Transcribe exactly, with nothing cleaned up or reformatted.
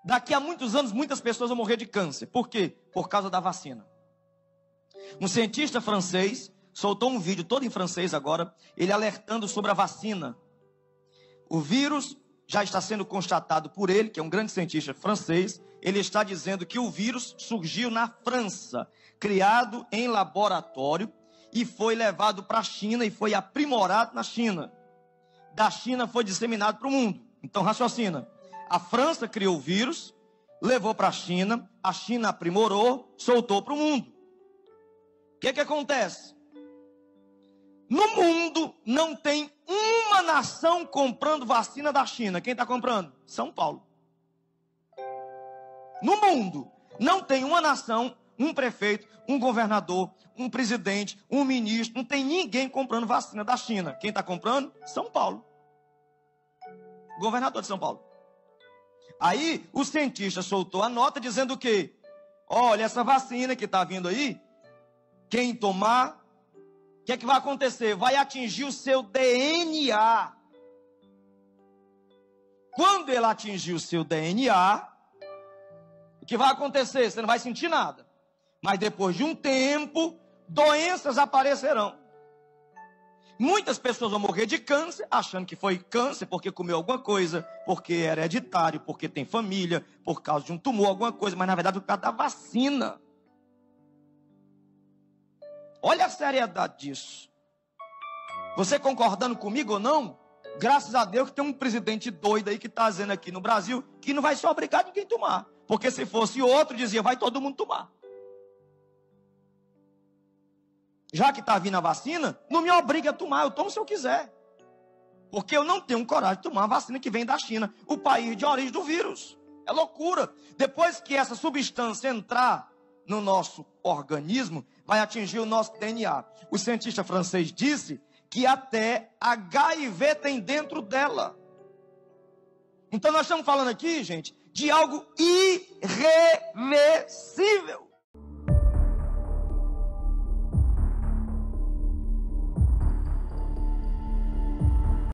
Daqui a muitos anos, muitas pessoas vão morrer de câncer. Por quê? Por causa da vacina. Um cientista francês soltou um vídeo todo em francês agora, ele alertando sobre a vacina. O vírus já está sendo constatado por ele, que é um grande cientista francês. Ele está dizendo que o vírus surgiu na França, criado em laboratório, e foi levado para a China e foi aprimorado na China. Da China foi disseminado para o mundo. Então raciocina. A França criou o vírus, levou para a China, a China aprimorou, soltou para o mundo. O que que acontece? No mundo não tem uma nação comprando vacina da China. Quem está comprando? São Paulo. No mundo não tem uma nação, um prefeito, um governador, um presidente, um ministro, não tem ninguém comprando vacina da China. Quem está comprando? São Paulo. Governador de São Paulo. Aí o cientista soltou a nota dizendo o quê? Olha, essa vacina que está vindo aí, quem tomar, o que é que vai acontecer? Vai atingir o seu D N A. Quando ele atingir o seu D N A, o que vai acontecer? Você não vai sentir nada. Mas depois de um tempo, doenças aparecerão. Muitas pessoas vão morrer de câncer, achando que foi câncer porque comeu alguma coisa, porque é hereditário, porque tem família, por causa de um tumor, alguma coisa, mas na verdade por causa da vacina. Olha a seriedade disso. Você concordando comigo ou não? Graças a Deus que tem um presidente doido aí que está dizendo aqui no Brasil que não vai só obrigar ninguém a tomar. Porque se fosse outro, dizia, vai todo mundo tomar. Já que está vindo a vacina, não me obrigue a tomar, eu tomo se eu quiser. Porque eu não tenho coragem de tomar a vacina que vem da China, o país de origem do vírus. É loucura. Depois que essa substância entrar no nosso organismo, vai atingir o nosso D N A. O cientista francês disse que até H I V tem dentro dela. Então nós estamos falando aqui, gente, de algo irreversível.